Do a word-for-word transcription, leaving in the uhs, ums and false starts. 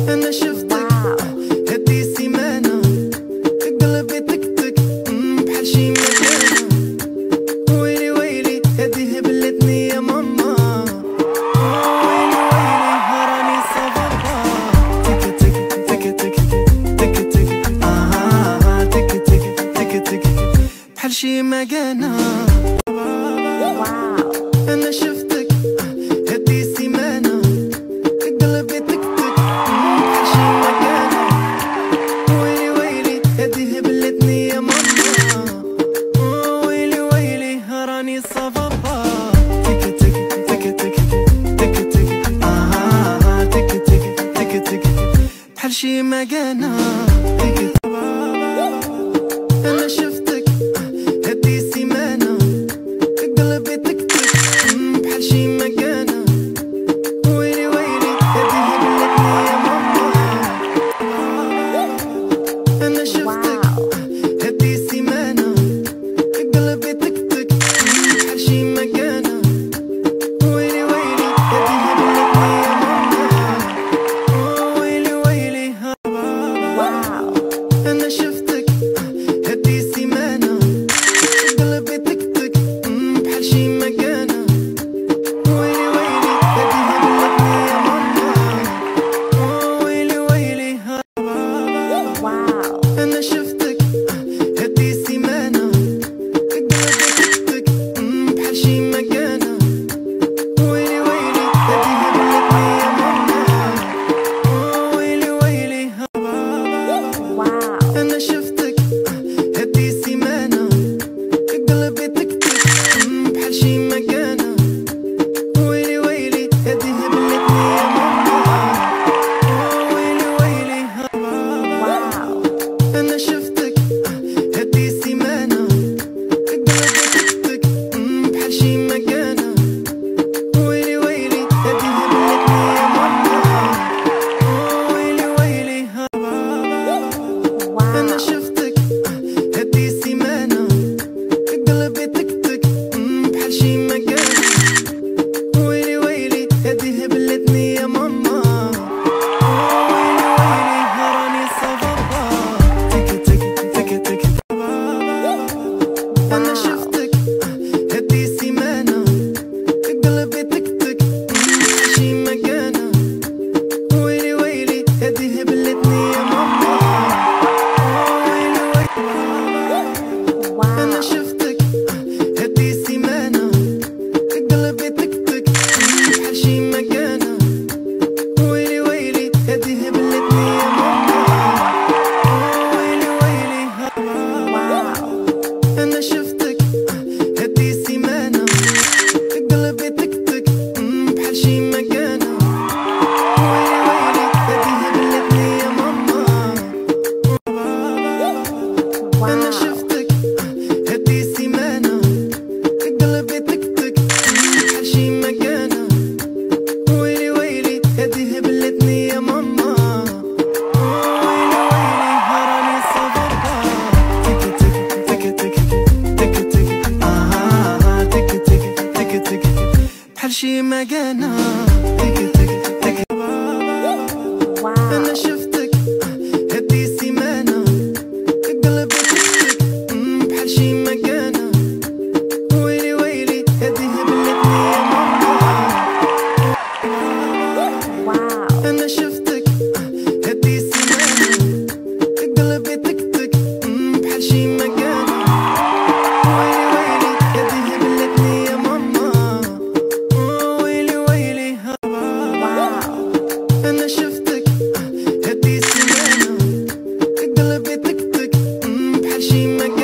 انا شفتك هدي سيمانة قلبي تكتك بحال شي مكانة. ويلي ويلي هدي هبلتني يا ماما. ويلي ويلي هراني صبابا. تك تك تك تك تك تك آه تك تك تك تك بحال شي مكانة. انا شفتك هدي سيمانة قلبي تكتك بحال شي مكانة. ويلي ويلي هدي هبلتني يا ماما. ويلي ويلي هراني صبابا. تك تك تك تك تك تك آه تك تك تك تك بحال شي مكانة. انا شفتك هدي سيمانة قلبي تكتك بحال شي مكانة. ويلي ويلي هدي هبلتني يا ماما. انا شفتك هدي سيمانة قلبي تكتك بحال شي مكانة. ويلي ويلي هدي هبلتني يا ماما. ويلي ويلي انا شفتك هدي سيمانة قلبي تكتك بحال شي مكانة. ويلي ويلي هدي هبلتني يا ماما. ويلي ويلي انا شفتك هدي سيمانة قلبي تكتك بحال شي مكانة. ويلي ويلي هدي هبلتني يا ماما. ويلي ويلي انا شفتك هدي سيمانة قلبي تكتك بحال شي مكانة. ويلي ويلي هدي هبلتني يا ماما. ويلي ويلي انا شفتك هدي سيمانة قلبي تكتك بحال شي مكانة. ويلي ويلي هدي هبلتني يا ماما. ويلي ويلي انا شفتك هدي سيمانة قلبي تكتك بحال شي مكانة. ويلي ويلي هدي هبلتني يا ماما. ويلي ويلي هراني صبابا. تك تك تك تك انا شفتك هدي سيمانة قلبي تكتك بحال شي مكانة. ويلي ويلي هدي هبلتني يا ماما. ويلي ويلي انا شفتك هدي سيمانة قلبي تكتك بحال شي مكانة. ويلي ويلي هدي هبلتني يا ماما. ويلي ويلي انا شفتك هدي سيمانة قلبي تكتك بحال شي مكانة. ويلي ويلي هدي هبلتني يا ماما. انا شفتك هدي سيمانة قلبي تكتك بحال شي مكانة. ويلي ويلي هدي هبلتني يا ماما. ويلي ويلي هراني صبابا. تك تك تك تك تك تك آه تك تك تك تك بحال شي مكانة. تك تك تك انا شفتك هدي سيمانة قلبي تكتك بحال شي مكانة. ويلي ويلي هدي هبلتني يا ماما. انا شفتك هدي سيمانة قلبي تكتك بحال شي مكانة. ويلي ويلي هدي هبلتني يا ماما. ويلي ويلي انا شفتك هدي سيمانة قلبي تكتك بحال شي مكانة.